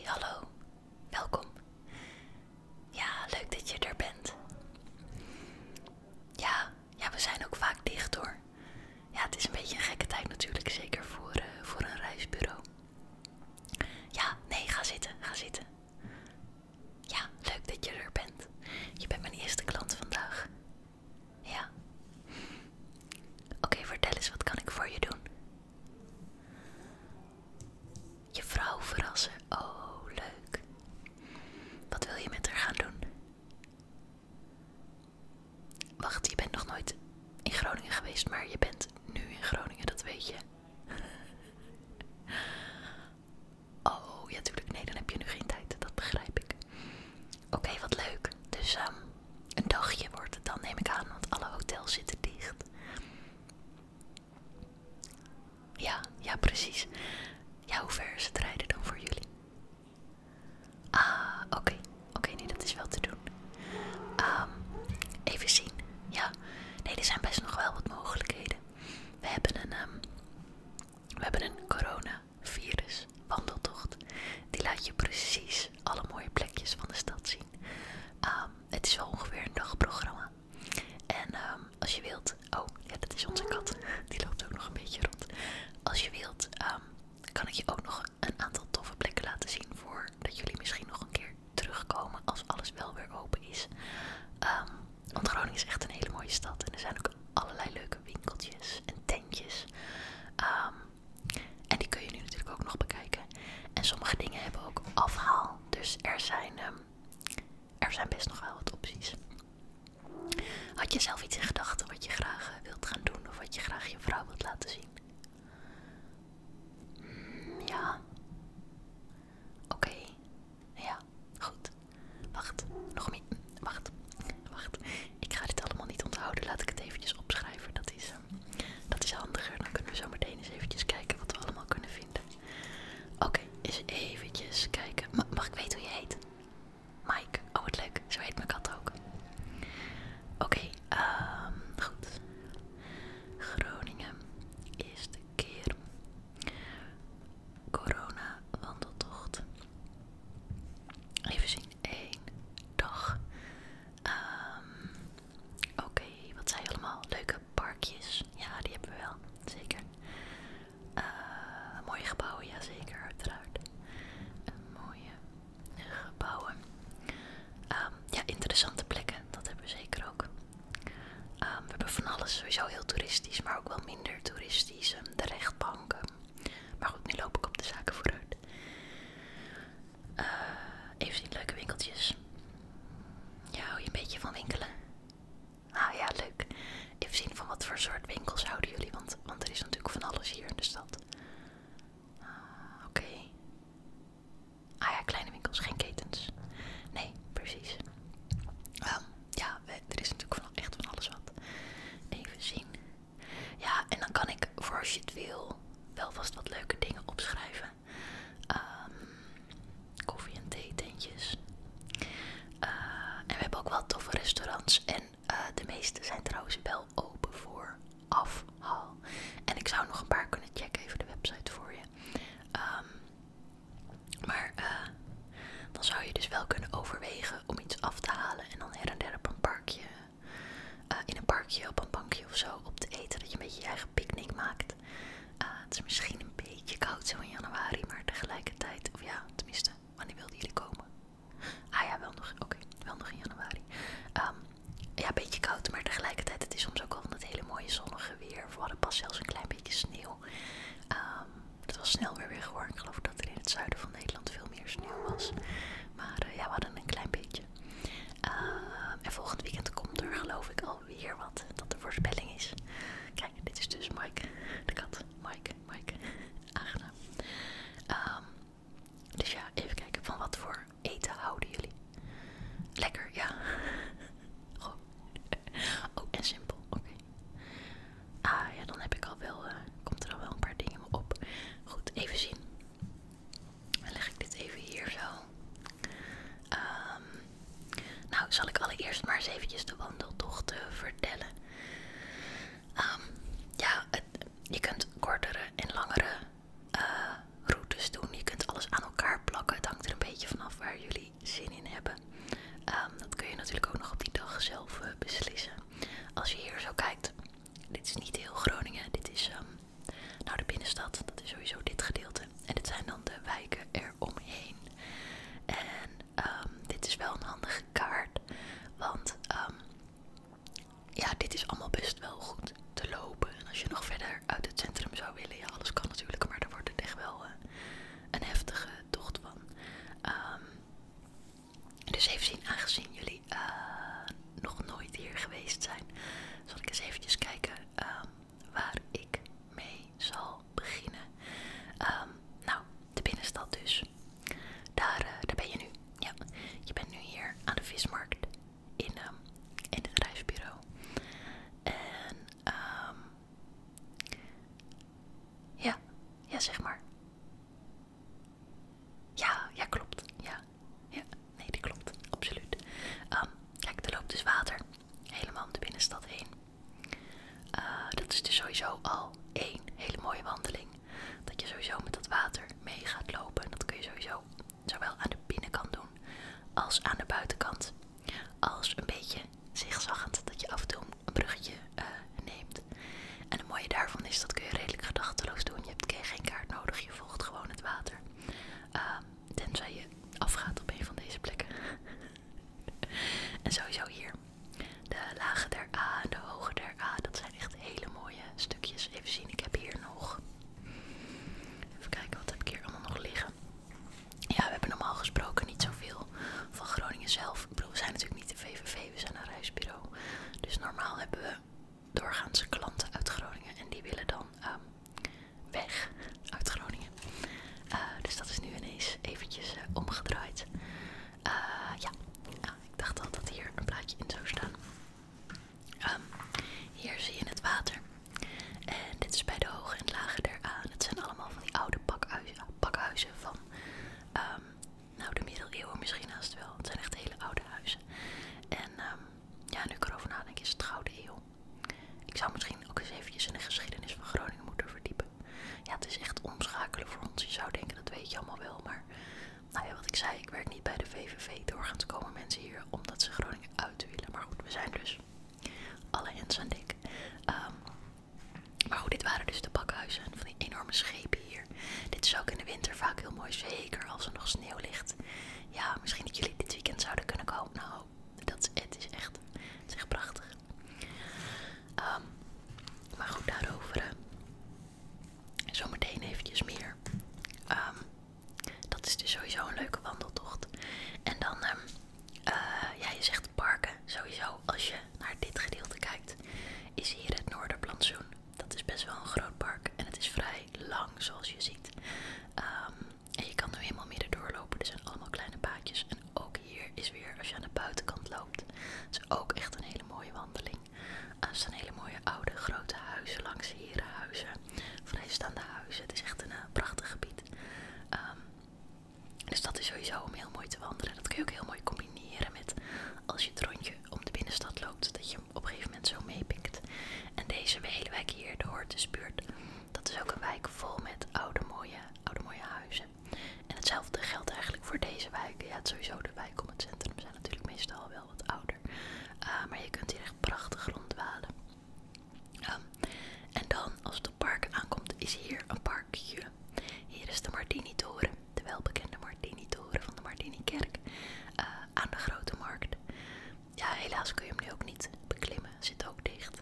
hallo. Welkom. Ja, leuk dat je er bent. Ja, we zijn ook vaak dicht hoor. Ja, het is een beetje een gekke tijd natuurlijk, zeker voor een reisbureau. Ja, nee, ga zitten, ga zitten. Ja, leuk dat je er bent. Je bent mijn eerste klant vandaag. Ja. Oké, vertel eens, wat kan ik voor je doen? Je vrouw verrassen. Oh, leuk. Wat wil je met haar gaan doen? Wacht, je bent nog nooit in Groningen geweest, maar je bent nu in Groningen, dat weet je. Oh, ja, tuurlijk. Nee, dan heb je nu geen tijd. Dat begrijp ik. Oké, wat leuk. Dus een dagje wordt het dan, neem ik aan, want alle hotels zitten dicht. Ja, precies. Ja, hoe ver is het rijden dan voor jullie? Ah, oké. Oké, nee, dat is wel te doen. Even zien. Ja, nee, er zijn best nog wel wat mogelijkheden. We hebben een coronavirus wandeltocht. Die laat je precies alle mooie plekjes van de stad zien. Het is wel ongeveer een dagprogramma. En als je wilt... Oh, ja, dat is onze kat. Die loopt ook nog een beetje rond. Als je wilt, kan ik je ook nog een aantal toffe plekken laten zien voordat jullie misschien nog een keer terugkomen als alles wel weer open is. Want Groningen is echt een hele mooie stad en er zijn ook allerlei leuke winkeltjes en tentjes. En die kun je nu natuurlijk ook nog bekijken. En sommige dingen hebben ook afhaal, dus er zijn best nog wel wat opties. Had je zelf iets in gedachten wat je graag wilt gaan doen of wat je graag je vrouw wilt laten zien? Ja. Oké. Ja, goed. Wacht, nog meer. Wacht. Ik ga dit allemaal niet onthouden. Laat ik het eventjes opschrijven. Dat is handiger. Dan kunnen we zo meteen eens eventjes kijken wat we allemaal kunnen vinden. Oké, eens eventjes kijken. Mag ik weten hoe je heet? Mike. Oh, wat leuk. Zo heet mijn kat ook. Oké, goed. Groningen. Eerste keer. Corona wandeltocht. Even zien. 1 dag. Oké, wat zijn allemaal leuke parkjes? Ja, die hebben we wel. Zeker. Mooie gebouwen, ja zeker, uiteraard. als aan de buitenkant. Als een beetje zigzaggend, dat je af en toe een bruggetje neemt. En het mooie daarvan is, dat kun je redelijk gedachteloos doen. Je hebt geen kaart nodig, je volgt gewoon het water. Tenzij je afgaat op een van deze plekken. En sowieso hier. De lagen der A en de hoge der A, dat zijn echt hele mooie stukjes. Even zien, ik heb hier nog... Even kijken, wat heb ik hier allemaal nog liggen. Ja, we hebben normaal gesproken niet zoveel van Groningen zelf. Ik bedoel, we zijn natuurlijk niet de VVV, we zijn een reisbureau. Dus normaal hebben we doorgaans klanten uit Groningen. En die willen dan weg uit Groningen. Dus dat is nu ineens eventjes omgedraaid. Ja, ik dacht al dat hier een plaatje in zou staan. Hier zie je het water. En dit is bij de hoge en lage der A. Het zijn allemaal van die oude pakhuizen van nou, de middeleeuwen misschien haast wel. Het zijn echt hele oude huizen. En ja, nu ik erover nadenk, is het Gouden Eeuw. Ik zou misschien ook eens eventjes in de geschiedenis van Groningen moeten verdiepen. Ja, het is echt omschakelen voor ons. Je zou denken, dat weet je allemaal wel. Maar nou ja, wat ik zei, ik werk niet bij de VVV. Doorgaans komen mensen hier omdat ze Groningen uit willen. Maar goed, we zijn dus alle hens aan dek. Maar goed, dit waren dus de pakhuizen van die enorme schepen hier. Dit is ook in de winter vaak heel mooi, zeker als er nog sneeuw ligt. Ja, misschien dat jullie dit weekend zouden kunnen komen. Nou, het is echt prachtig. Maar goed, daarover zometeen eventjes meer. Dat is dus sowieso een leuke wandeltocht. En dan, ja, je zegt parken. Sowieso, als je naar dit gedeelte kijkt, is hier het Noorderplantsoen. Dat is best wel een groot park en het is vrij lang, zoals je ziet. En je kan nu helemaal midden doorlopen. Er zijn allemaal kleine paadjes. En ook hier is weer, als je aan de buitenkant loopt, is ook echt een hele mooie wandeling. Er staan hele mooie oude grote huizen langs, herenhuizen, vrijstaande huizen. Het is echt een prachtig gebied. Dus dat is sowieso om heel mooi te wandelen. Dat kun je ook heel mooi combineren met als je het rondje om de binnenstad loopt, dat je hem op een gegeven moment zo meepikt. En deze hele wijk hier, de Hortusbuurt, dat is ook een wijk vol met oude mooie huizen. En hetzelfde geldt eigenlijk voor deze wijken. Ja, het sowieso de wijken om het centrum zijn natuurlijk meestal wel wat ouder. Maar je kunt hier echt prachtig rondwalen. En dan, als het op parken aankomt, is hier een parkje. Hier is de Martini-toren, de welbekende Martini-toren van de Martini-kerk aan de Grote Markt. Ja, helaas kun je hem nu ook niet beklimmen, zit ook dicht.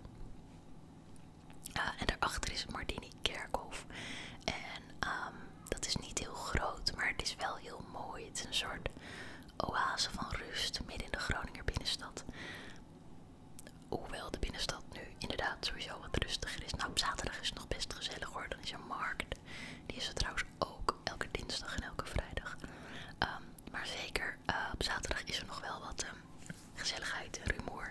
En daarachter is het Martini-kerkhof. En dat is niet heel groot, maar het is wel heel mooi. Het is een soort oase van rust midden in de Groninger binnenstad. Hoewel de binnenstad nu inderdaad sowieso wat rustiger is. Nou, op zaterdag is het nog best gezellig hoor. Dan is er markt. Die is er trouwens ook elke dinsdag en elke vrijdag. Maar zeker op zaterdag is er nog wel wat gezelligheid en rumoer.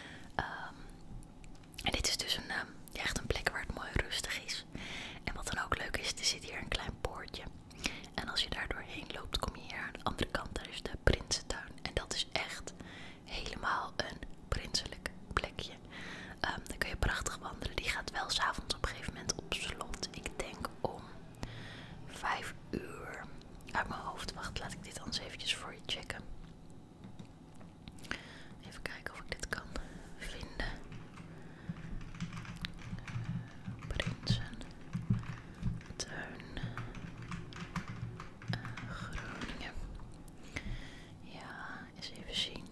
En dit is dus echt een plek waar het mooi rustig is. En wat dan ook leuk is, er zit hier een klein poortje. En als je daar doorheen loopt, kom je hier aan de andere kant. Daar is de Prinsentuin. En dat is echt helemaal een prinselijk plekje. Dan kun je prachtig wandelen. Die gaat wel 's avonds op een gegeven moment op slot. Ik denk om 5 uur. Uit mijn hoofd. Wacht, laat ik dit anders eventjes voor je checken. Even kijken of ik dit kan vinden. Prinsentuin. Groningen. Ja, eens even zien.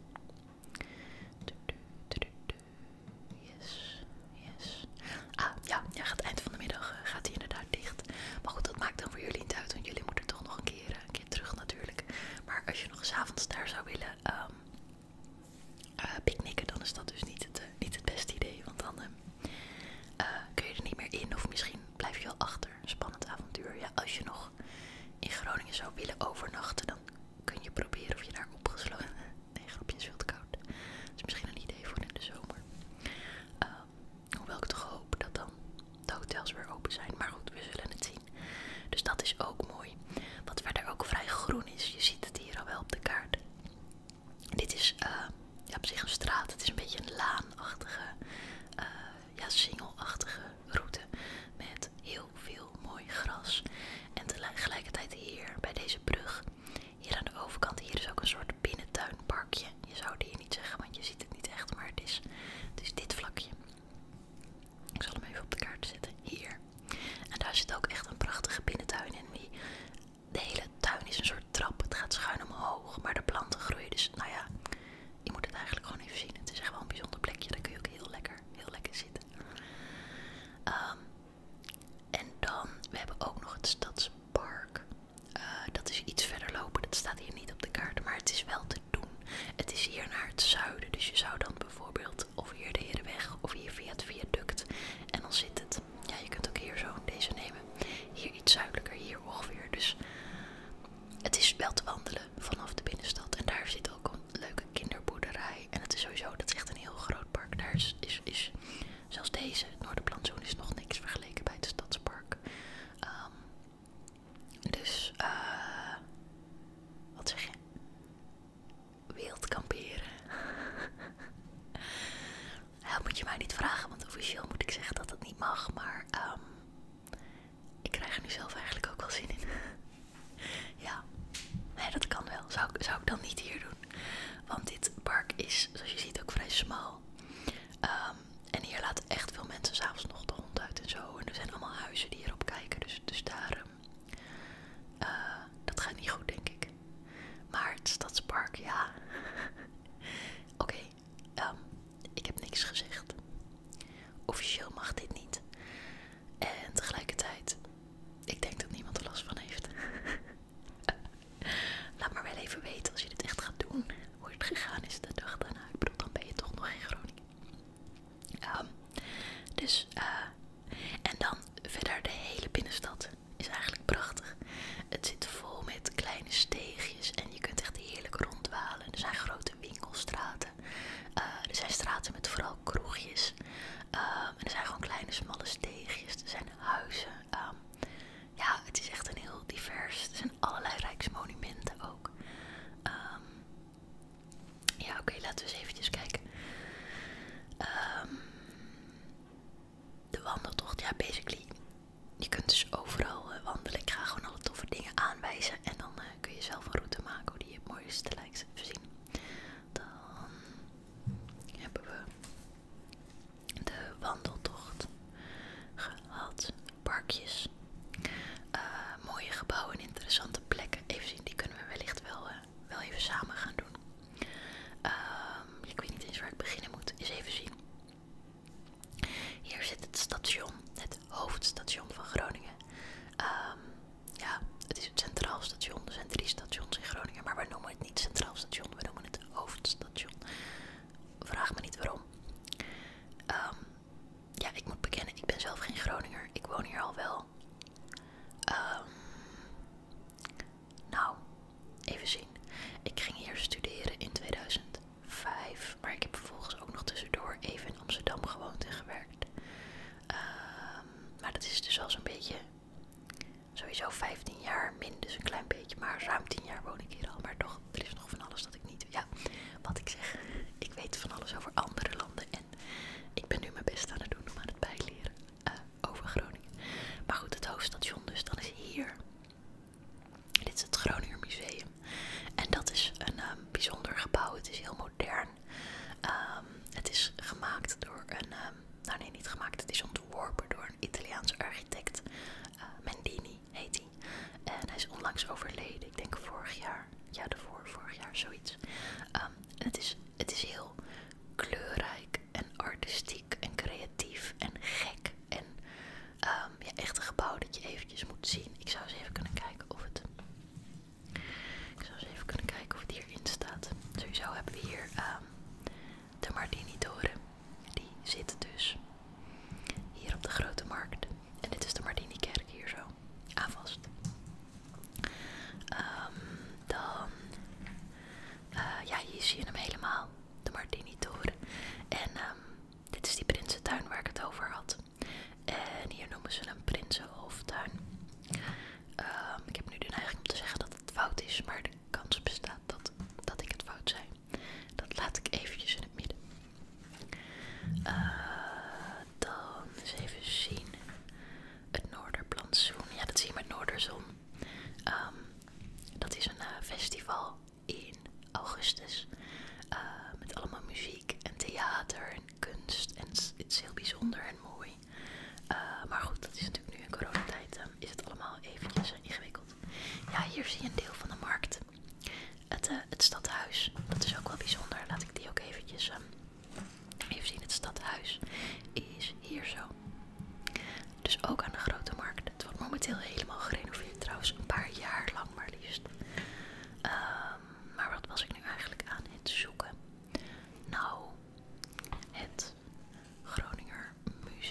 Yes. Ja, gaat eind van de middag gaat hij inderdaad dicht. Maar goed, dat maakt dan voor jullie niet uit, want jullie moeten toch nog een keer terug natuurlijk. Maar als je nog eens avonds daar zou willen picknicken, dan is dat dus niet het beste idee. Want dan kun je er niet meer in of misschien blijf je wel achter. Spannend avontuur. Ja, als je nog in Groningen zou willen overnachten, dan kun je proberen of je daar opgesloten. Nee, grapje, is veel te koud. Dat is misschien een idee voor in de zomer. Hoewel ik toch hoop dat dan de hotels weer open zijn. Maar goed, we zullen het zien. Dus dat is ook mooi. Wat verder ook vrij groen is. Je ziet het hier al wel op de kaart. Dit is op zich een straat. Het is een beetje een laanachtige, singelachtige route. Met heel veel mooi gras. En tegelijkertijd hier bij deze brug. Hier aan de overkant. Hier is ook een soort wel te wandelen vanaf de binnenstad. En daar zit ook een leuke kinderboerderij. En het is sowieso, dat is echt een heel groot park. Daar is zelfs deze, het Noorderplantsoen, is nog niks vergeleken bij het Stadspark. Dus, wat zeg je? Wild kamperen. Ja, moet je mij niet vragen, want officieel moet ik zeggen dat dat niet mag. Maar ik krijg er nu zelf eigenlijk ook wel zin in. Ja, nee, dat kan wel. Zou ik dan niet hier doen. Want dit park is, zoals je ziet, ook vrij smal. En hier laten echt veel mensen 's avonds nog de hond uit en zo. En er zijn allemaal huizen die hierop kijken. Dus daar, dat gaat niet goed, denk ik. Maar het Stadspark, ja. Oké, ik heb niks gezegd. Officieel mag dit niet. En tegelijkertijd, ik denk dat niemand er last van heeft. Laat maar wel even weten als je dit echt gaat doen. Hoe het gegaan is de dag daarna. Ik bedoel, dan ben je toch nog in Groningen. En dan verder de hele binnenstad is eigenlijk prachtig. Het zit vol met kleine steegjes en je kunt echt heerlijk rondwalen. Er zijn grote winkelstraten. Er zijn straten met vooral kroegjes. En er zijn gewoon kleine smalle steegjes. Er zijn huizen. Ja, het is echt een heel divers. Er zijn allerlei rijksmonumenten ook. Ja, oké, laten we eens eventjes kijken. De wandeltocht, ja, basically. Je kunt dus overal wandelen. Ik ga gewoon alle toffe dingen aanwijzen. En dan kun je zelf een route maken hoe die het mooiste lijkt. Even zien. Dan hebben we de wandeltocht gehad. Parkjes. Mooie gebouwen en interessante plekken. Even zien, die kunnen we wellicht wel even samen gaan doen. Ik weet niet eens waar ik beginnen moet. Eens even zien. Hier zit het station, het hoofdstation van Groningen. Ja, het is het Centraal Station. Er zijn 3 stations in Groningen, maar we noemen het niet Centraal Station. We noemen het hoofdstation. Vraag me niet waarom. Ja, ik moet bekennen, ik ben zelf geen Groninger. Ik woon hier al wel. Nou, even zien. Ik ging hier studeren in 2005, maar ik heb vervolgens ook nog tussendoor even in Amsterdam gewoond en gewerkt. Maar dat is dus al zo'n beetje, sowieso 15 jaar, min dus een klein beetje, maar ruim 10 jaar woon ik hier al. Maar toch, er is nog van alles dat ik niet, ja, wat ik zeg, ik weet van alles over andere landen en ik ben nu mijn best aan het doen om aan het bijleren over Groningen. Maar goed, het hoofdstation dus, dan is hier. Dit is het Groninger Museum. En dat is een bijzonder gebouw. Het is heel modern. Het is gemaakt door een... nou nee, niet gemaakt. Het is ontworpen door een Italiaanse architect. Mendini heet hij. En hij is onlangs overleden. Ik denk vorig jaar. Ja, vorig jaar, zoiets. En het is heel kleurrijk en artistiek en creatief en gek. En ja, echt een gebouw dat je eventjes moet zien. Ik zou eens even kunnen kijken of het... hierin staat. Sowieso hebben we hier de Mardini-toren. Die zit dus hier op de Grote Markt. En dit is de Mardini-kerk hier zo. Aan vast. Dan... ja, hier zie je hem helemaal. De Mardini-toren. En dit is die Prinsentuin waar ik het over had. En hier noemen ze een Prinsenhoftuin. Ik heb nu de neiging om te zeggen dat het fout is, maar de kans bestaat dat ik het fout zei. Dat laat ik eventjes in het midden. Dan eens even zien. Het Noorderplantsoen. Ja, dat zie je met Noorderzon. Dat is een festival in augustus. Met allemaal muziek en theater en kunst. En het is heel bijzonder en mooi. Maar goed, dat is natuurlijk nu in coronatijd. Is het allemaal eventjes ingewikkeld. Ja, hier zie je een deel van de markt. Het stadhuis. Dat is ook wel bijzonder. Laat ik die ook eventjes even zien. Het stadhuis is hier zo. Dus ook aan de Grote Markt. Het wordt momenteel helemaal gerenoveerd trouwens. Een paar jaar lang maar liefst. Maar wat was ik nu eigenlijk aan het zoeken? Nou, het Groninger Museum.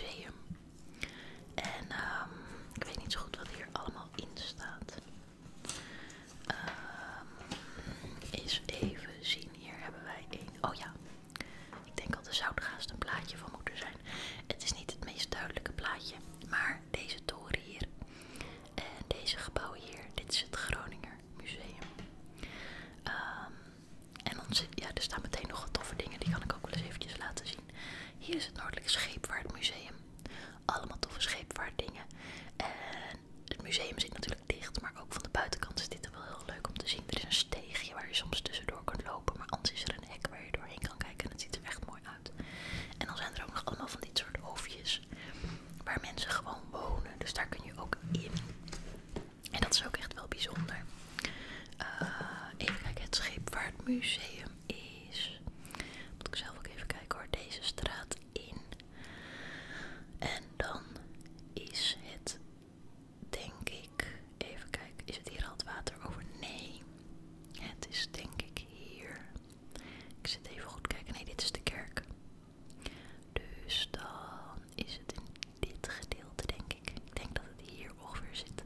museum is, moet ik zelf ook even kijken hoor, deze straat in. En dan is het, denk ik, even kijken, is het hier al het water over? Nee, het is denk ik hier. Ik zit even goed kijken, nee, dit is de kerk. Dus dan is het in dit gedeelte, denk ik. Ik denk dat het hier ongeveer zit.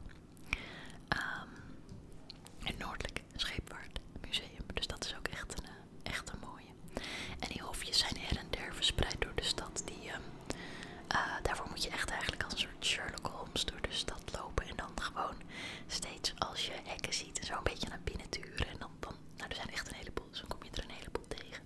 Het Noordelijk Scheepvaartmuseum. Dus dat is ook echt een mooie. En die hofjes zijn her en der verspreid door de stad. Daarvoor moet je echt eigenlijk als een soort Sherlock Holmes door de stad lopen. En dan gewoon steeds als je hekken ziet en zo een beetje naar binnen turen. En dan nou, er zijn echt een heleboel, dus dan kom je er een heleboel tegen.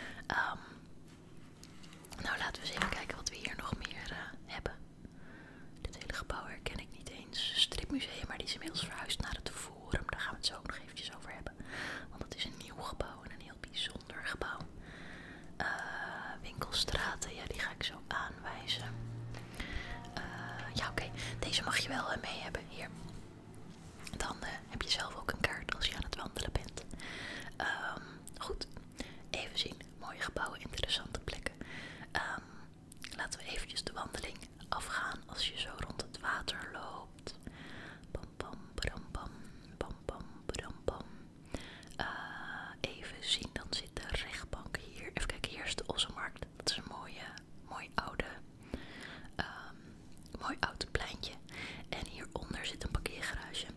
Nou, laten we eens even kijken wat we hier nog meer hebben. Dit hele gebouw herken ik niet eens. Stripmuseum, maar die is inmiddels verhuisd naar het Forum. Daar gaan we het zo ook nog eventjes over hebben. Want het is een nieuw gebouw en een heel bijzonder gebouw. Winkelstraten, ja, die ga ik zo aanwijzen. Ja, oké. Deze mag je wel mee hebben. Hier. Dan heb je zelf ook een kaart als je aan het wandelen bent. Goed. Even zien. Mooie gebouwen, interessante plekken. Laten we eventjes de wandeling afgaan als je zo rond het water loopt. Pam pam pam pam pam pam pam pam. Even zien, dan zit de rechtbank hier. Even kijken, hier is de Ossenmarkt. Dat is een mooi oud pleintje. En hieronder zit een parkeergarage.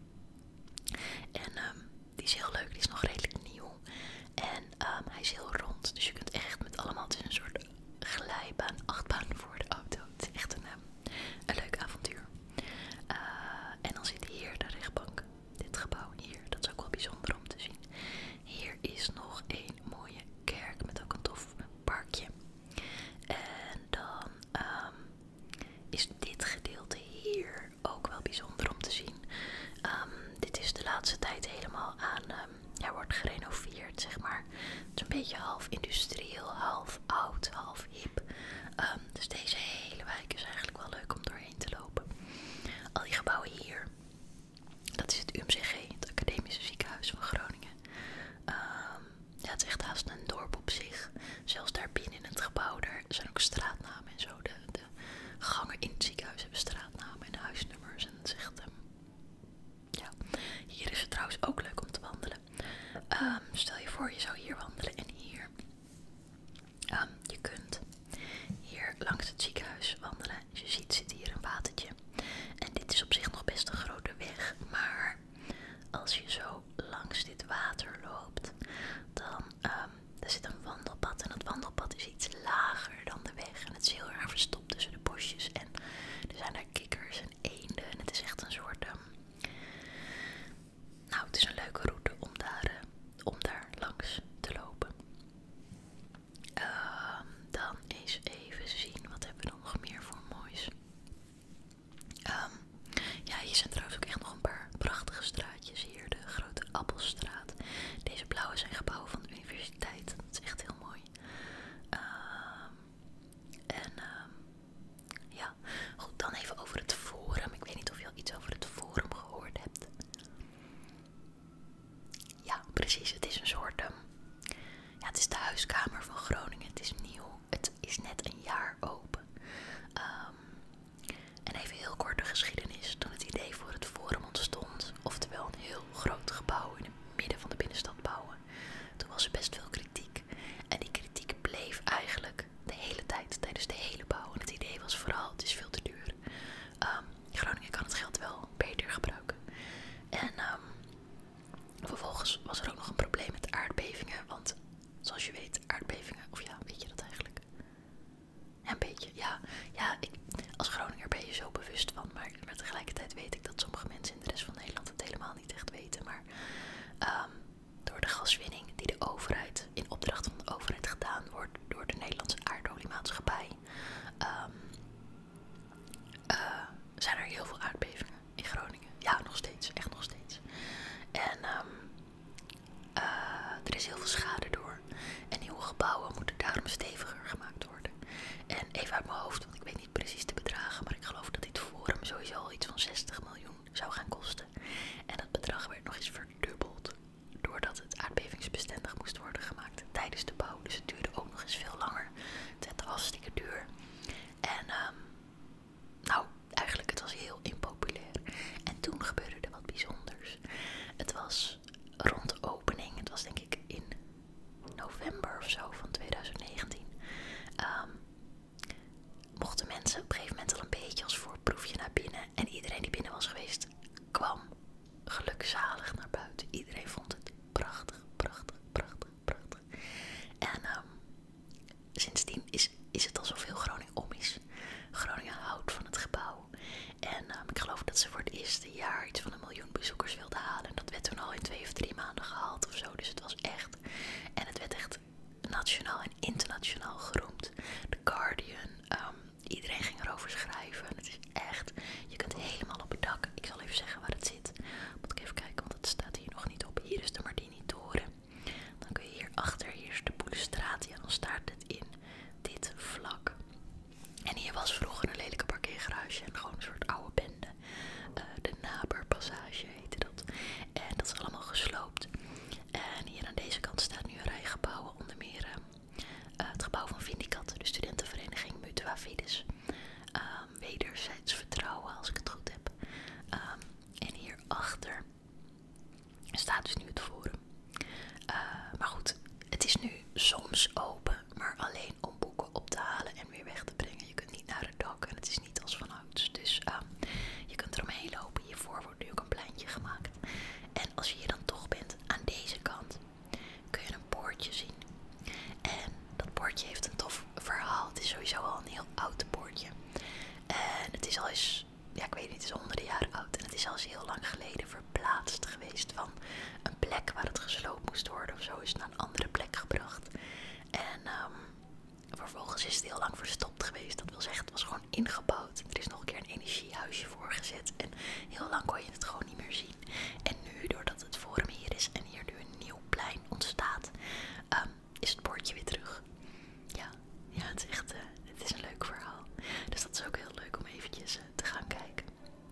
En die is heel leuk, die is nog redelijk nieuw. En hij is heel rond, dus je kunt echt met allemaal, het is een soort glijbaan, achtbaan voor de auto. Het is echt een leuk avontuur. En dan zit hier de rechtbank. Dit gebouw hier, dat is ook wel bijzonder om te zien. Hier is nog een mooie kerk met ook een tof parkje. En dan is dit gedeelte hier ook wel bijzonder om te zien. Dit is de laatste tijd helemaal er wordt gerenoveerd, zeg maar. Het is een beetje half industrieel, half oud, half hip. Dus deze hele wijk is eigenlijk wel leuk om doorheen te lopen. Al die gebouwen hier, dat is het UMCG, het Academische Ziekenhuis van Groningen. Ja, het is echt haast een dorp op zich. Zelfs daar binnen in het gebouw, daar zijn ook straatnamen en zo. De gangen in het ziekenhuis hebben straatnamen en huisnummers. En het is echt, ja. Hier is het trouwens ook leuk om te wandelen. Stel je voor, je zou hier wandelen en hier. Je kunt hier langs het ziekenhuis wandelen. Je ziet, zit hier een watertje. En dit is op zich nog best een grote weg. Maar als je zo langs dit water loopt, dan er zit een wandelpad. En dat wandelpad is iets lager dan de weg. En het is heel erg verstopt tussen de bosjes. En er zijn daar kikkers en eenden. En het is echt een soort... nou, het is een leuke route om daar langs te lopen. Dan eens even zien, wat hebben we dan nog meer voor moois? Ja, hier zijn trouwens ook echt nog een paar prachtige straatjes. Hier de Grote Appelstraat. Deze blauwe zijn gebouwen van de universiteit. Dat is echt heel mooi. Ja, goed, dan even over het Forum. Ik weet niet of je al iets over het Forum gehoord hebt. Ja, precies. Het is een soort... ja, het is de huiskamer van Groningen. Het is nieuw. Het is net een jaar open. En even heel kort de geschiedenis. Toen het idee voor het Forum ontstond, oftewel een heel groot gebouw in het midden van de binnenstad bouwen, toen was er best veel kritiek. En die kritiek bleef eigenlijk de hele tijd, tijdens de hele bouw. En het idee was vooral, het is veel te duur. Groningen kan het geld wel beter gebruiken. En vervolgens was er ook nog een probleem met aardbevingen. Want zoals je weet, aardbevingen, of ja, weet je dat eigenlijk? Ja, een beetje, ja. Ja, als Groninger ben je zo bewust van. Maar tegelijkertijd weet ik dat sommige mensen in de rest van Nederland het helemaal niet echt weten. Maar door de gaswinning die de overheid, in opdracht van de overheid gedaan wordt door de Nederlandse aardoliemaatschappij, zijn er heel veel aardbevingen in Groningen. Ja, nog steeds, echt nog steeds. En er is heel veel schade door. En nieuwe gebouwen moeten daarom steviger gemaakt worden. En even uit mijn hoofd, want ik weet niet precies de bedragen, maar ik geloof dat dit Forum sowieso al iets van 60 miljoen zou gaan kosten. En dat bedrag werd nog eens verdubbeld doordat het aardbevingsbestendig Er staat dus nu het Forum. Maar goed, het is nu soms open, maar alleen om boeken op te halen en weer weg te brengen. Je kunt niet naar het dak en het is niet als vanouds. Dus je kunt eromheen lopen. Hiervoor wordt nu ook een pleintje gemaakt. En als je hier dan toch bent, aan deze kant, kun je een poortje zien. En dat poortje heeft een tof verhaal. Het is sowieso al een heel oud poortje. En het is al eens, ja ik weet niet, het is honderden jaren oud. En het is al eens heel lang geleden verplaatst geweest van een plek waar het gesloopt moest worden of zo. Is het naar een andere plek gebracht. En vervolgens is het heel lang verstopt geweest. Dat wil zeggen, het was gewoon ingebouwd. Er is nog een keer een energiehuisje voor gezet. En heel lang kon je het gewoon niet meer zien. En nu, doordat het Forum hier is en hier nu een nieuw plein ontstaat, is het poortje weer terug. Ja, het is echt, het is een leuk verhaal. Dus dat is ook heel leuk om eventjes te gaan kijken.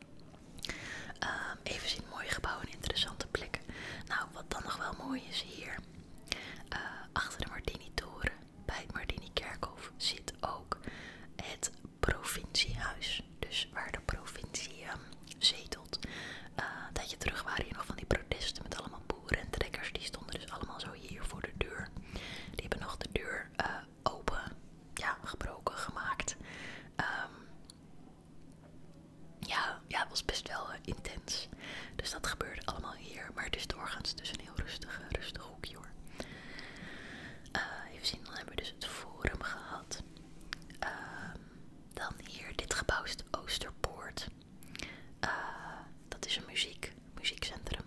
Even zien mooie gebouwen en interessante plekken. Nou, wat dan nog wel mooi is hier, achter de Martini-toren, bij het Martini-kerkhof, zit ook het provinciehuis. Dus waar de provincie zetelt. Een tijdje terug waren hier nog van die protesten met allemaal boeren en trekkers. Die stonden dus allemaal zo hier voor de deur. Die hebben nog de deur open, ja, gebroken gemaakt. Ja, het was best wel intens. Dus dat gebeurde allemaal hier. Maar het is doorgaans dus een heel rustig hoekje hoor. Even zien, dan hebben we dus het Forum gehad. Dan hier, dit gebouw is de Oosterpoort. Dat is een muziekcentrum.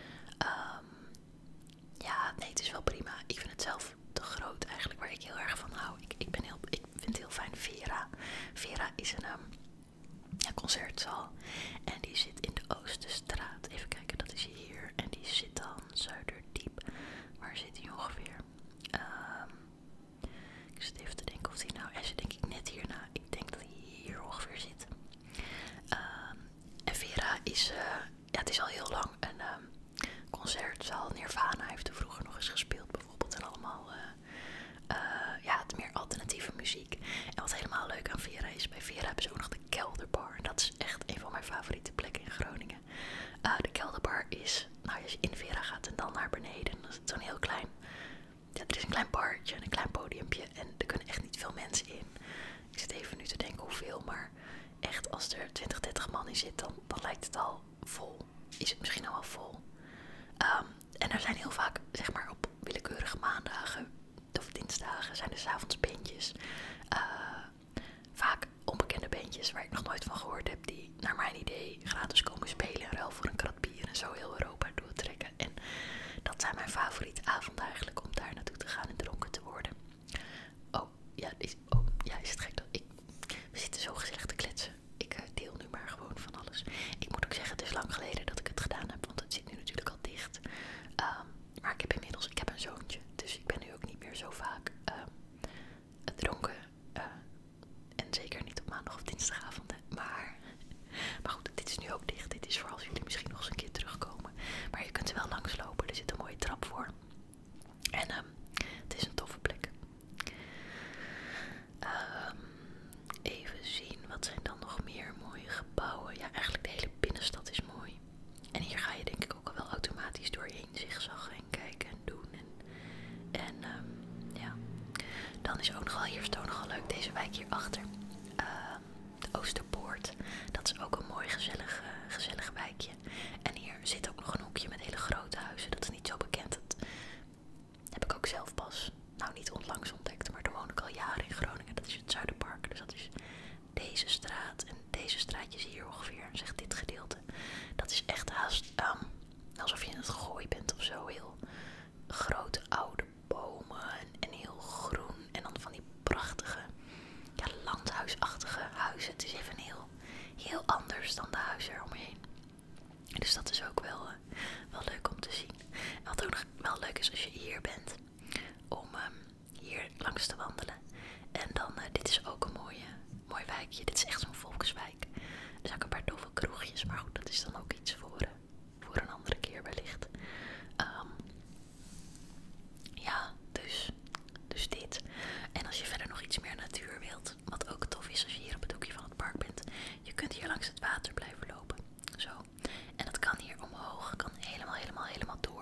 Ja, nee, het is wel prima. Ik vind het zelf te groot eigenlijk, waar ik heel erg van hou. Ik vind het heel fijn. Vera is een concertzaal. En die zit in de Oosterstraat. Even kijken, dat is hier. En die zit dan Zuiderdiep. Waar zit die ongeveer? Ik zit even te denken of die nou... Hij zit denk ik net hierna. Ik denk dat hij hier ongeveer zit. En Vera is... ja, het is al heel lang een concertzaal. Nirvana heeft er vroeger nog eens gespeeld bijvoorbeeld. En allemaal... ja, het meer alternatieve muziek. En wat helemaal leuk aan Vera is, bij Vera hebben ze ook nog de Kelderbar. En dat is echt een van mijn favoriete plekken in Groningen. De Kelderbar is, nou als je in Vera gaat en dan naar beneden, dan is het zo'n heel klein, ja, er is een klein bartje en een klein podiumpje en er kunnen echt niet veel mensen in. Ik zit even nu te denken hoeveel, maar echt als er 20, 30 man in zit, dan lijkt het al vol. Is het misschien al wel vol. En er zijn heel vaak, zeg maar op willekeurige maandagen of dinsdagen, zijn er 's avonds bandjes. Vaak onbekende bandjes waar ik nog nooit van gehoord heb, die naar mijn idee gratis komen spelen en ruil voor een krat bier en zo heel Europa doortrekken. En dat zijn mijn favoriete avonden eigenlijk, om daar naartoe te gaan en dronken te worden. Is het gek dat we zitten zo gezellig te kletsen. Ik deel nu maar gewoon van alles. Ik moet ook zeggen, het is lang geleden dat ik het gedaan heb, want het zit nu natuurlijk al dicht. Maar ik heb een zoontje, dus ik ben nu ook niet meer zo vaak dronken. En zeker niet op maandag of dinsdagavonden. Maar goed, dit is nu ook dicht. Dit is voor als jullie misschien nog eens een keer terugkomen. Maar je kunt er wel langs lopen. Er zit een mooie trap voor. En het is een toffe plek. Even zien, wat zijn dan nog meer mooie gebouwen? Ja, eigenlijk de hele binnenstad is mooi. En hier ga je denk ik ook al wel automatisch doorheen zigzaggen en kijken en doen. Ja. Dan is ook nogal, hier is het ook nogal leuk, deze wijk hierachter. De Oosterpoort. Dat is ook een mooi gezellig wijkje. En hier zit ook nog een hoekje met hele grote huizen. Dat is niet zo bekend. Dat heb ik ook zelf pas, nou niet onlangs ontdekt, maar daar woon ik al jaren in Groningen. Dat is het Zuiderpark. Dus dat is deze straat en deze straatjes hier ongeveer. Zeg dit gedeelte. Dat is echt haast alsof je in het Gooi bent of zo. Heel grote oude bomen en heel groen. En dan van die prachtige, ja, landhuisachtige huizen. Het is even heel anders dan de huizen eromheen. Dus dat is ook wel leuk om te zien. En wat ook nog wel leuk is als je hier bent, om hier langs te wandelen. En dan, dit is ook een mooi wijkje. Dit is echt zo'n volkswijk. Er zijn ook een paar toffe kroegjes, maar goed, dat is dan ook iets voor een andere keer wellicht. Ja, dus dit. En als je verder nog iets meer natuur wilt, wat ook tof is als je hier op het hoekje van het park bent, je kunt hier langs het water blijven lopen. Zo. En dat kan hier omhoog, kan helemaal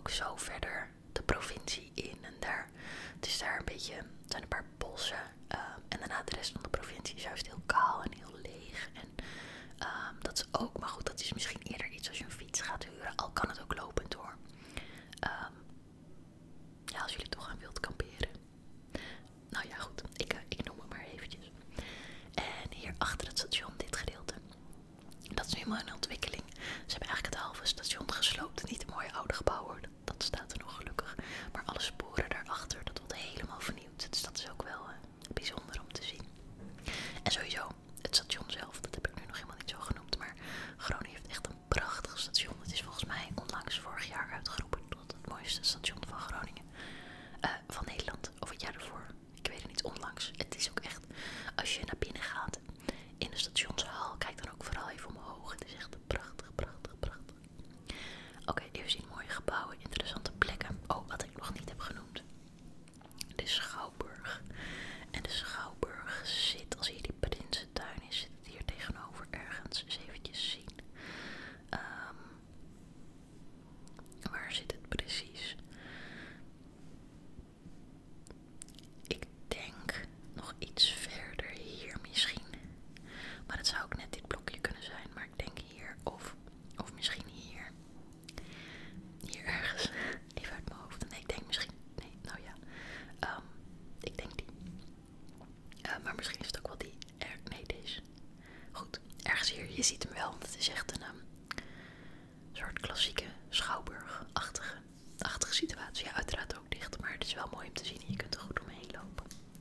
ook zo verder de provincie in. En het is daar een beetje, het zijn een paar bossen. En daarna de rest van de provincie is juist heel kaal en heel leeg. En dat is ook, maar goed, dat is misschien eerder iets als je een fiets gaat huren. Al kan het ook lopend hoor. Ja, als jullie toch aan wilt kamperen. Nou ja, goed, ik noem het maar eventjes. En hier achter het station, dit gedeelte. Dat is nu helemaal in ontwikkeling. Ze hebben eigenlijk het halve station gesloopt. Niet een mooie oude gebouw hoor, dat staat er nog gelukkig. Maar alle sporen daarachter, dat wordt helemaal vernieuwd. Dus dat is ook wel bijzonder om te zien. En sowieso, het station zelf, dat heb ik nu nog helemaal niet zo genoemd. Maar Groningen heeft echt een prachtig station. Het is volgens mij onlangs vorig jaar uitgeroepen tot het mooiste station van Groningen. Van Nederland, of het jaar ervoor. Ik weet het niet, onlangs. Het is ook echt, als je naar binnen gaat in de stationshal, kijk dan ook vooral even omhoog. Het is echt prachtig, prachtig, prachtig. Oké, even zien, mooie gebouwen, interessante plekken. Oh, wat ik nog niet heb genoemd. De Schouwburg. En de Schouwburg zit, als hier die Prinsentuin is, zit het hier tegenover ergens. Eens eventjes zien. Waar zit het precies? Ik denk nog iets verder hier misschien. Maar het zou ook net dit blokje kunnen zijn. Maar ik denk hier of misschien hier. Hier ergens. Even uit mijn hoofd. Nee, ik denk misschien. Nee, nou ja. Ik denk die. Maar misschien is het ook wel die. Nee, deze. Goed. Ergens hier. Je ziet hem wel. Want het is echt een soort klassieke schouwburg-achtige situatie. Ja, uiteraard ook dicht. Maar het is wel mooi om te zien. En je kunt er goed omheen lopen.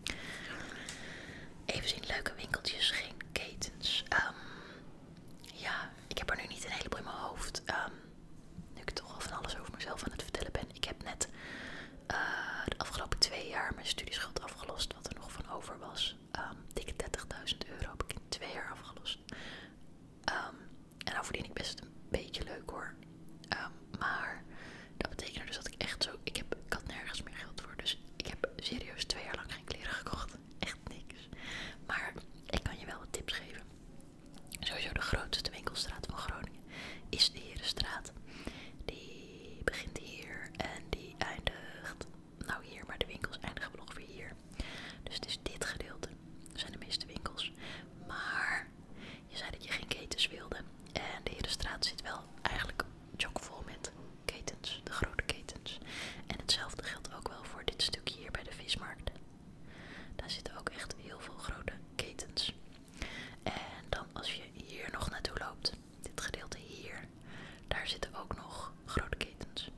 Even zien, leuke winkeltjes, geen ketens. Ja, ik heb er nu niet een heleboel in mijn hoofd. Nu ik toch al van alles over mezelf aan het vertellen ben. Ik heb net de afgelopen 2 jaar mijn studieschuld afgelost. Wat er nog van over was. Dikke 30.000 euro heb ik in 2 jaar afgelost. En nou verdien ik best een beetje leuk hoor. Maar dat betekent dus dat ik echt zo... Ik had nergens meer geld voor. Dus ik heb serieus 2 jaar lang geen kleren gekocht. Echt niks. Maar ik kan je wel wat tips geven. Sowieso de grootste winkelstraat van Groningen is de Herenstraat. Die begint hier en die eindigt... Nou hier, maar de winkels eindigen wel ongeveer hier. Dus het is dit gedeelte. Dat zijn de meeste winkels. Maar je zei dat je geen ketens wilde. En de Herenstraat zit wel eigenlijk chockvol met ketens. De grote ketens. En hetzelfde geldt ook wel voor dit stukje hier bij de vismarkt. Daar zitten ook echt heel veel grote ketens. En dan als je hier nog naartoe loopt, dit gedeelte hier, daar zitten ook nog grote ketens.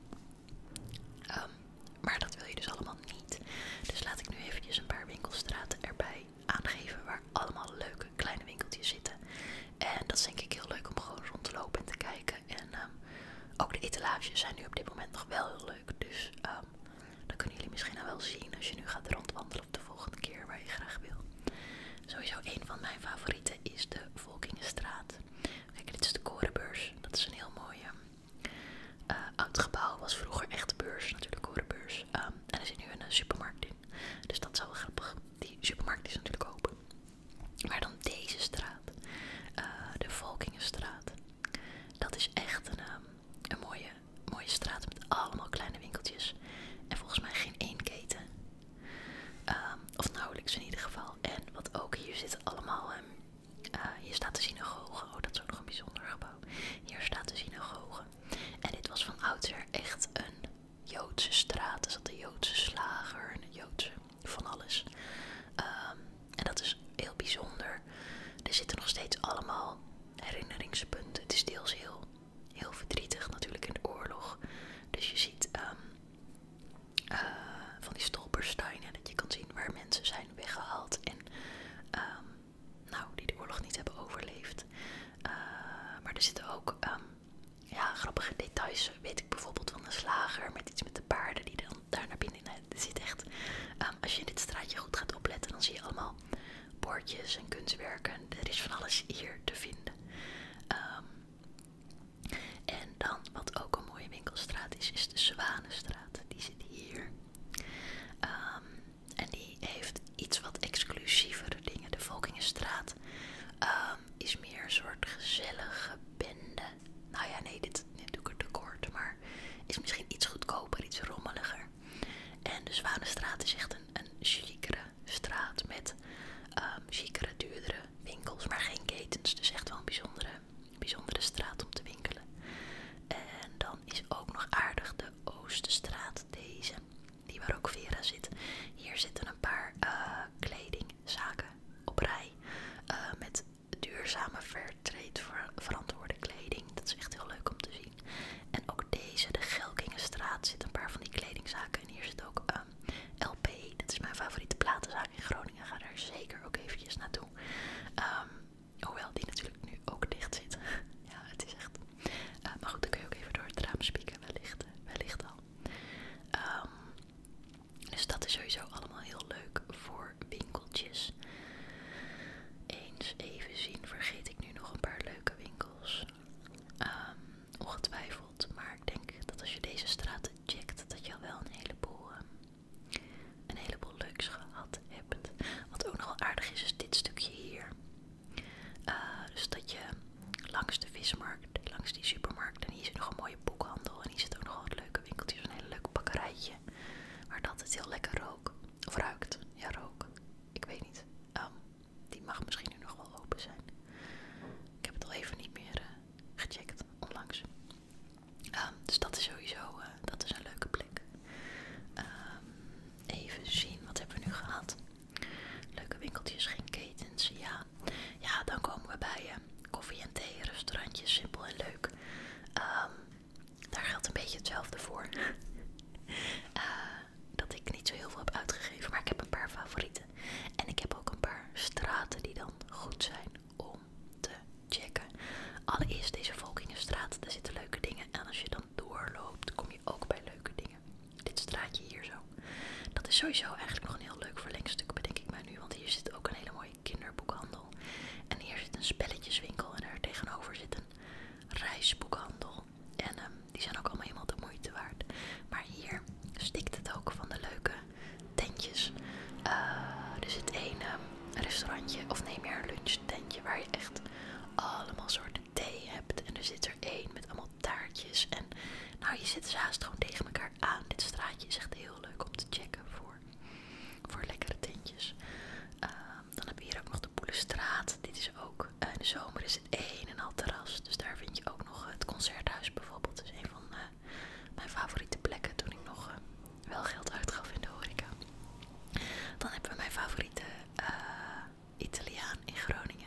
Maar dat wil je dus allemaal niet. Dus laat ik nu eventjes een paar winkelstraten erbij aangeven waar allemaal leuke kleine winkeltjes zitten. En dat is denk ik heel leuk om gewoon rond te lopen en te kijken. En ook de etalages zijn nu op dit moment nog wel heel leuk. Dus dat kunnen jullie misschien nou wel zien als je nu gaat rondwandelen of de volgende keer waar je graag wil. Sowieso een van mijn favorieten is de Volkingenstraat. Kijk, dit is de Korenbeurs. Dat is een heel mooi oud gebouw. Was vroeger echt de beurs, natuurlijk Korenbeurs. En er zit nu een supermarkt in. Dus dat is wel grappig. Die supermarkt is natuurlijk open. Maar dan deze straat. De Volkingenstraat. Dat is echt een mooie straat met allemaal kleine winkeltjes. En volgens mij geen één keten. Of nauwelijks in ieder geval. En wat ook hier zit allemaal... hier staat de synagoge. Oh, dat is ook nog een bijzonder gebouw. Hier staat de synagoge. En dit was van oudsher echt een Joodse straat. Er zat een Joodse slager en een Joodse van alles. En dat is heel bijzonder. Er zitten nog steeds allemaal herinneringspunten. Het is deels heel verdrietig natuurlijk in de oorlog. Dus je ziet van die stolpersteinen dat je kan zien waar mensen zijn weggehaald en die de oorlog niet hebben overleefd. Maar er zitten ook grappige details. Weet ik bijvoorbeeld van een slager met iets met de paarden die dan daar naar binnen. Er zit echt, als je in dit straatje goed gaat opletten, dan zie je allemaal bordjes en kunstwerken. Er is van alles hier te vinden. En dan, wat ook een mooie winkelstraat is de Zwanenstraat. Die zit hier. En die heeft iets wat exclusievere dingen. De Volkingenstraat is meer een soort gezellige bende. Nou ja, nee, dit doe ik er te kort. Maar is misschien iets goedkoper Zwanenstraat is echt een chicere straat met chicere, duurdere winkels, maar geen ketens. Dus echt wel een bijzondere straat om te winkelen. En dan is ook nog aardig de Oosterstraat, deze. Die waar ook Vera zit. Hier zitten een paar kledingzaken op rij. Met duurzame fairtrade verantwoorde kleding. Dat is echt heel leuk om te zien. En ook deze, de Gelkingenstraat, zit een paar van die kledingzaken. En hier zit ook LP. Dat is mijn favoriete platenzaak in Groningen. Ga daar zeker ook eventjes naartoe. Hoewel die natuurlijk nu ook dicht zit. Ja, het is echt... maar goed, dan kun je ook even door het raam spieken. Wellicht al. Dus dat is sowieso allemaal heel leuk voor winkeltjes. Eens even zien, vergeet ik nu nog een paar leuke winkels. Ongetwijfeld, maar ik denk dat als je deze straten checkt, dat je al wel een heleboel leuks gehad hebt. Wat ook nog wel aardig is dit stukje hier. Dus dat je langs de vismarkt, langs die supermarkt, en hier zit nog een mooie boekhandel. En hier zit ook nog wel wat leuke winkeltjes, een hele leuke bakkerijtje. Waar dat het heel lekker rook. Of ruikt. Ja, rook. Ik weet niet. Die mag misschien nu nog wel open zijn. Ik heb het al even niet meer gecheckt onlangs. Dus dat is sowieso dat is een leuke plek. Even zien, wat hebben we nu gehad? Leuke winkeltjes, geen ketens. Ja, dan komen we bij koffie en thee, restaurantjes, simpel en leuk. Daar geldt een beetje hetzelfde voor. Dat ik niet zo heel veel heb uitgegeven, maar ik heb een paar favorieten. En ik heb ook een paar straten die dan goed zijn om te checken. Allereerst deze Volkingenstraat, daar zitten leuke dingen. En als je dan doorloopt, kom je ook bij leuke dingen. Dit straatje hier zo. Dat is sowieso eigenlijk nog een heel leuk verlengstuk, bedenk ik mij nu. Want hier zit ook een hele mooie kinderboekhandel. En hier zit een spelletjeswinkel en daar tegenover zit een reisboekhandel. En die zijn ook allemaal helemaal de moeite waard. Maar hier stikt het ook van de leuke tentjes. Er zit één restaurantje, of nee, meer een lunchtentje, waar je echt allemaal soorten thee hebt. En er zit er één met allemaal taartjes. En nou, je zit ze haast gewoon tegen elkaar aan. Dit straatje is echt heel leuk om te checken voor lekkere tentjes. Dan hebben we hier ook nog de Boelestraat. Dit is ook, in de zomer is het één en al terras. Dus daar vind je ook nog het Concerthuis bijvoorbeeld. Dat is een van mijn favoriete plekken toen ik nog wel geld uitgaf in de horeca. Dan hebben we mijn favoriete Italiaan in Groningen.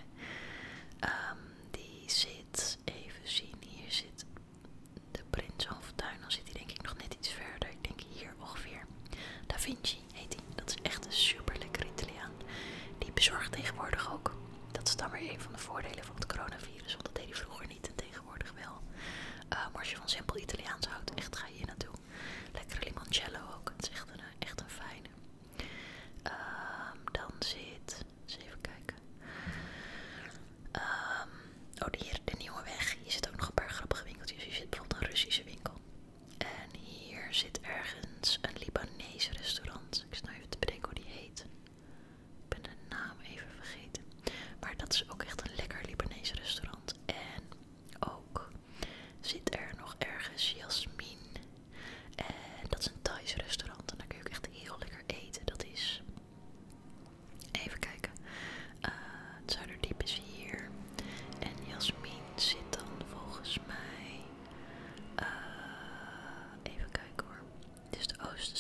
Die zit, even zien, hier zit de Prinsenhoftuin. Dan zit hij denk ik nog net iets verder. Ik denk hier ongeveer. Da Vinci heet die. Dat is echt een super lekker Italiaan. Die bezorgt tegenwoordig ook. Dat is dan weer een van de voordelen van het coronavirus. Want dat deed hij vroeger niet en tegenwoordig wel. Maar als je van simpel Italiaans houdt, echt ga je hier naartoe. Lekkere limoncello ook. Het is echt een fijne. Dan zit... eens even kijken. Hier de Nieuwe Weg. Hier zit ook nog een paar grappige winkeltjes. Hier zit bijvoorbeeld een Russische winkel. En hier zit ergens een Libanees restaurant. Ik sta even te bedenken hoe die heet. Ik ben de naam even vergeten. Maar dat is ook echt een lekker Libanees restaurant. En ook zit er nog ergens Jasmin. En dat is een Thais restaurant. En daar kun je ook echt heel lekker eten. Dat is... Even kijken. Het Zuiderdiep is hier. En Jasmin zit dan volgens mij... even kijken hoor. Dit is de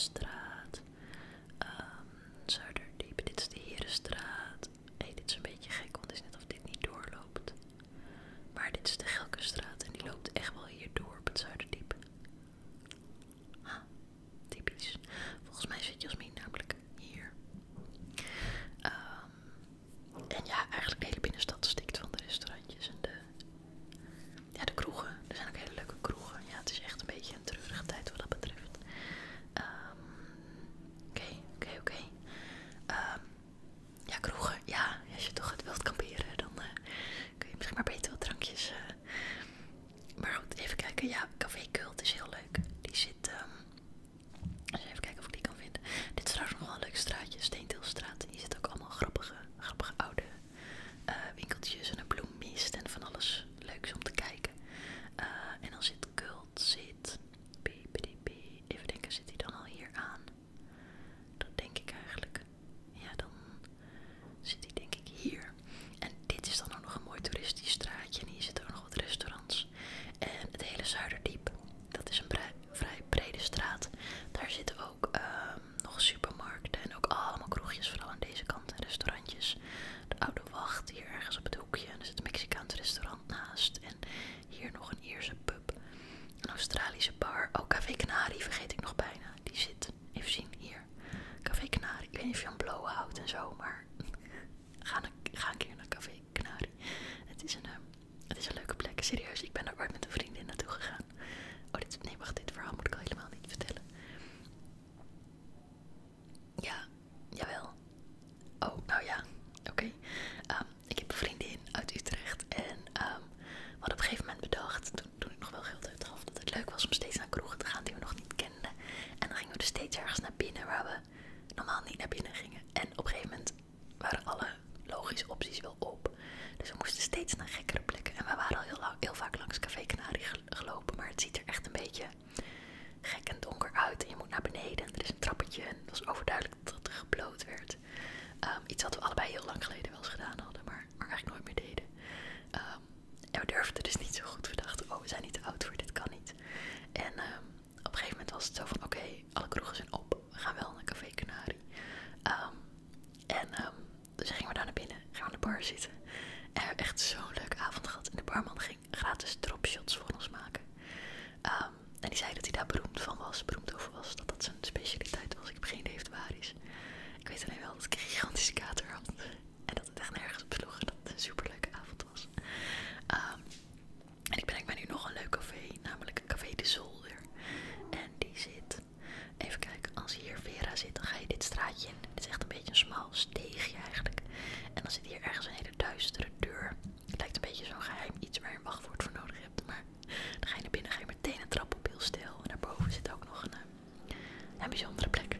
normaal niet naar binnen gingen. En op een gegeven moment waren alle logische opties wel op. Dus we moesten steeds naar gekkere plekken. En we waren al heel vaak langs Café Canarie gelopen. Maar het ziet er echt een beetje gek en donker uit. En je moet naar beneden en er is een trappetje. En het was overduidelijk dat er gebloot werd. Iets wat we allebei heel lang geleden wel eens gedaan hadden. Maar eigenlijk nooit meer deden. En we durfden dus niet zo goed. We dachten, oh, we zijn niet te oud voor, dit kan niet. En op een gegeven moment was het zo van, oké, alle kroegen zijn op. We gaan wel naar Café Canarie. Dus gingen we daar naar binnen. Gingen we aan de bar zitten. En we hebben echt zo'n leuke avond gehad. En de barman ging gratis dropshots voor ons maken. En die zei dat hij daar beroemd over was. Dat dat zijn specialiteit was. Ik heb geen idee of het waar is. Ik weet alleen wel dat ik een gigantische kater had. En dat het echt nergens op sloeg. En dat het een superleuke avond was. En ik ben bij nu nog een leuk café. Namelijk Café de Zolder. En die zit... Even kijken. Als hier Vera zit, dan ga je dit straatje in. Dit is echt een beetje een smal steegje eigenlijk. En dan zit hier ergens een hele duistere deur. Het lijkt een beetje zo'n geheim iets waar je een wachtwoord voor nodig hebt. Maar dan ga je naar binnen, ga je meteen een trap op heel stijl. En daarboven zit ook nog een bijzondere plek.